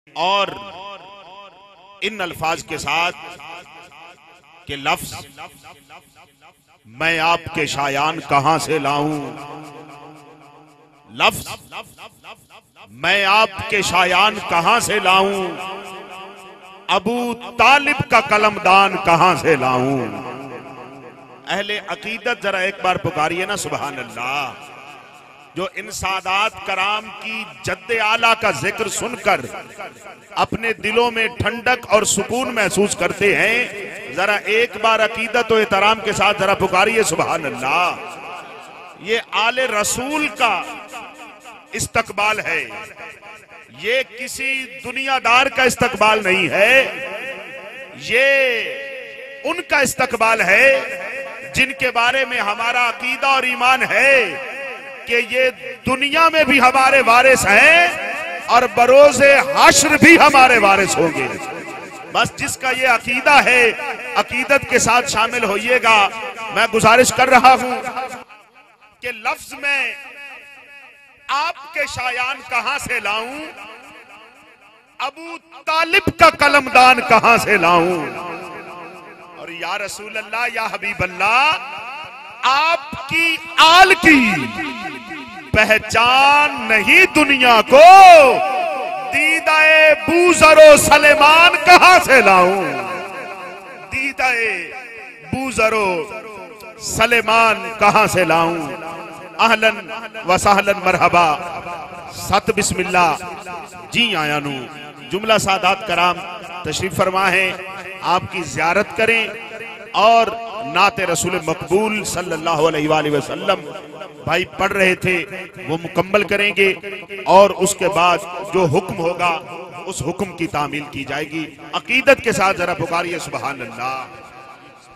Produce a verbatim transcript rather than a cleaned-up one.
और इन अल्फाज के साथ कि लफ्ज मैं आपके शायान कहां से लाऊं, लफ्ज मैं आपके शायान कहां से लाऊं, अबू तालिब का कलमदान कहां से लाऊं। अहले अकीदत जरा एक बार पुकारिए ना सुभान अल्लाह। जो इन सादात कराम की जद्दे आला का जिक्र सुनकर अपने दिलों में ठंडक और सुकून महसूस करते हैं, जरा एक बार अकीदत और एहतराम के साथ जरा पुकारिए सुभान अल्लाह। ये आले रसूल का इस्तकबाल है, ये किसी दुनियादार का इस्तकबाल नहीं है, ये उनका इस्तकबाल है जिनके बारे में हमारा अकीदा और ईमान है कि ये दुनिया में भी हमारे वारिस हैं और बरोज़े हश्र भी हमारे वारिस होंगे। बस जिसका ये अकीदा है अकीदत के साथ शामिल होइएगा। मैं गुजारिश कर रहा हूं कि लफ्ज में आपके शायान कहां से लाऊं, अबू तालिब का कलमदान कहां से लाऊं। और या रसूल अल्लाह या हबीब अल्लाह, आपकी आल की पहचान नहीं दुनिया को, दीदाए बूजरो सलेमान कहां से लाऊं, दीदाए बूजरो सलेमान कहां से लाऊं। अहलन व सहलन मरहबा, सत बिस्मिल्लाह जी आया नू। जुमला सादात कराम तशरीफ फरमा है, आपकी ज़ियारत करें और नाते रसूल मकबूल सल्लल्लाहु अलैहि वसल्लम भाई पढ़ रहे थे वो मुकम्मल करेंगे और उसके बाद जो हुक्म होगा उस हुक्म की तामील की जाएगी। अकीदत के साथ जरा पुकारिए सुभान अल्लाह।